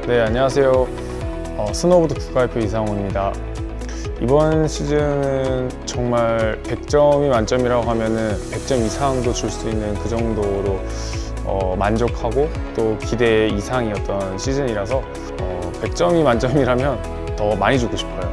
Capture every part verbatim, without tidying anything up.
네, 안녕하세요. 어, 스노보드 국가대표 이상호입니다. 이번 시즌은 정말 백 점이 만점이라고 하면은 백 점 이상도 줄 수 있는 그 정도로 어, 만족하고 또 기대 이상이었던 시즌이라서 어, 백 점이 만점이라면 더 많이 주고 싶어요.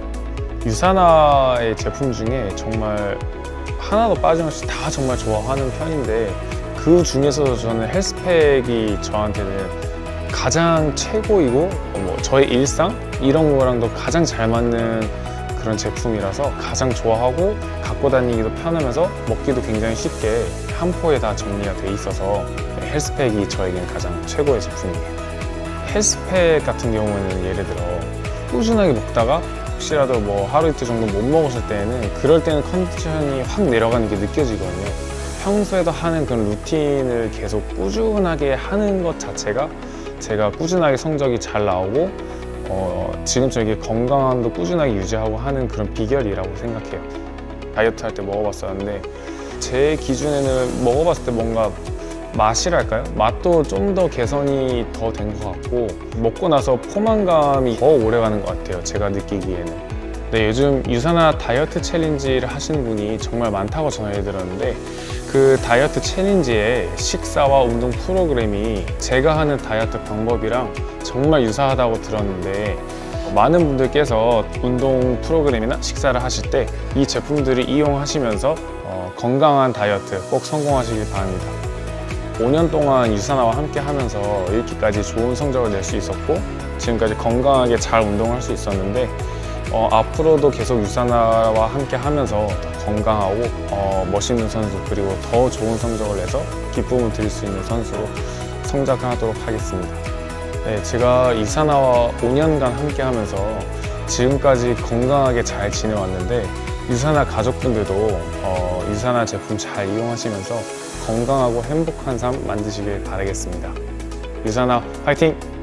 유사나의 제품 중에 정말 하나도 빠짐없이 다 정말 좋아하는 편인데, 그 중에서도 저는 헬스팩이 저한테는 가장 최고이고 뭐 저의 일상 이런 거랑도 가장 잘 맞는 그런 제품이라서 가장 좋아하고, 갖고 다니기도 편하면서 먹기도 굉장히 쉽게 한 포에 다 정리가 돼 있어서 헬스팩이 저에겐 가장 최고의 제품이에요. 헬스팩 같은 경우는 예를 들어 꾸준하게 먹다가 혹시라도 뭐 하루 이틀 정도 못 먹었을 때는 그럴 때는 컨디션이 확 내려가는 게 느껴지거든요. 평소에도 하는 그런 루틴을 계속 꾸준하게 하는 것 자체가 제가 꾸준하게 성적이 잘 나오고 어, 지금처럼 이렇게 건강함도 꾸준하게 유지하고 하는 그런 비결이라고 생각해요. 다이어트 할 때 먹어봤었는데 제 기준에는 먹어봤을 때 뭔가 맛이랄까요? 맛도 좀 더 개선이 더 된 것 같고, 먹고 나서 포만감이 더 오래가는 것 같아요, 제가 느끼기에는. 네, 요즘 유사나 다이어트 챌린지를 하시는 분이 정말 많다고 전해 들었는데, 그 다이어트 챌린지의 식사와 운동 프로그램이 제가 하는 다이어트 방법이랑 정말 유사하다고 들었는데, 많은 분들께서 운동 프로그램이나 식사를 하실 때 이 제품들을 이용하시면서 어, 건강한 다이어트 꼭 성공하시길 바랍니다. 오 년 동안 유사나와 함께 하면서 이렇게까지 좋은 성적을 낼 수 있었고, 지금까지 건강하게 잘 운동할 수 있었는데, 어, 앞으로도 계속 유사나와 함께 하면서 더 건강하고 어, 멋있는 선수, 그리고 더 좋은 성적을 내서 기쁨을 드릴 수 있는 선수로 성장하도록 하겠습니다. 네, 제가 유사나와 오 년간 함께 하면서 지금까지 건강하게 잘 지내왔는데, 유사나 가족분들도 어, 유사나 제품 잘 이용하시면서 건강하고 행복한 삶 만드시길 바라겠습니다. 유사나 화이팅!